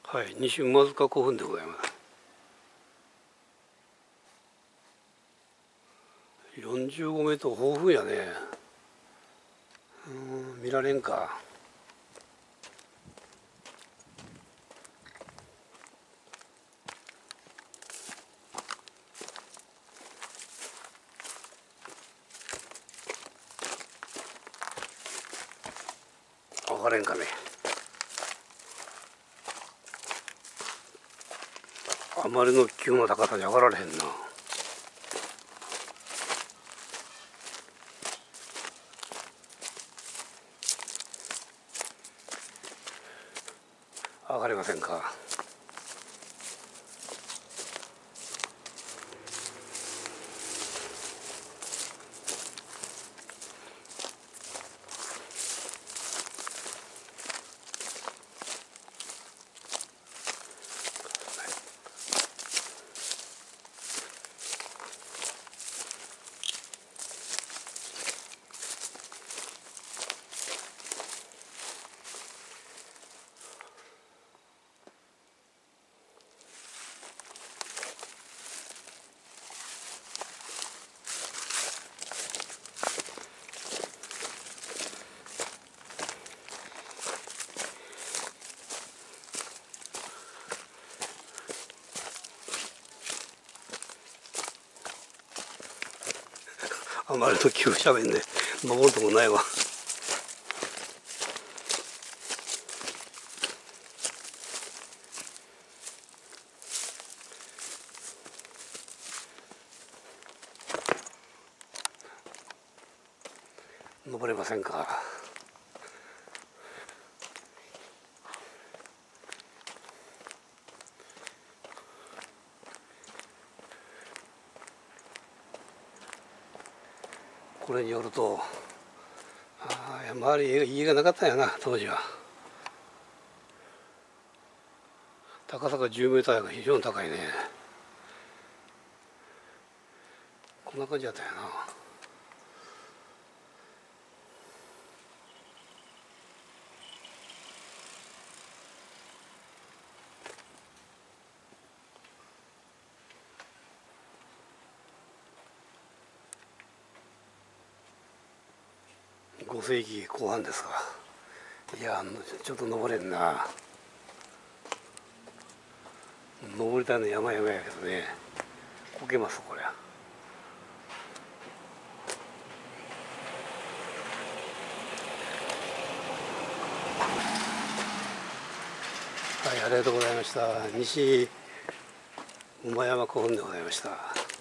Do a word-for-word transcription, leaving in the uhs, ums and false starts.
はい、西馬塚古墳でございます。よんじゅうごメートル豊富やね。うん、見られんか。分かれんかね。あまりの急な高さに上がられへんな。上がれませんか。あまりの急斜面で登るとこないわ。登れませんか。これによると、ああ周り家がなかったんやな当時は。高さがじゅうメーターが非常に高いね。こんな感じだったんやな。ご世紀後半ですか。いやちょっと登れんな。登りたいの山々やけどね、こけますこりゃ。はい、ありがとうございました。西馬山古墳でございました。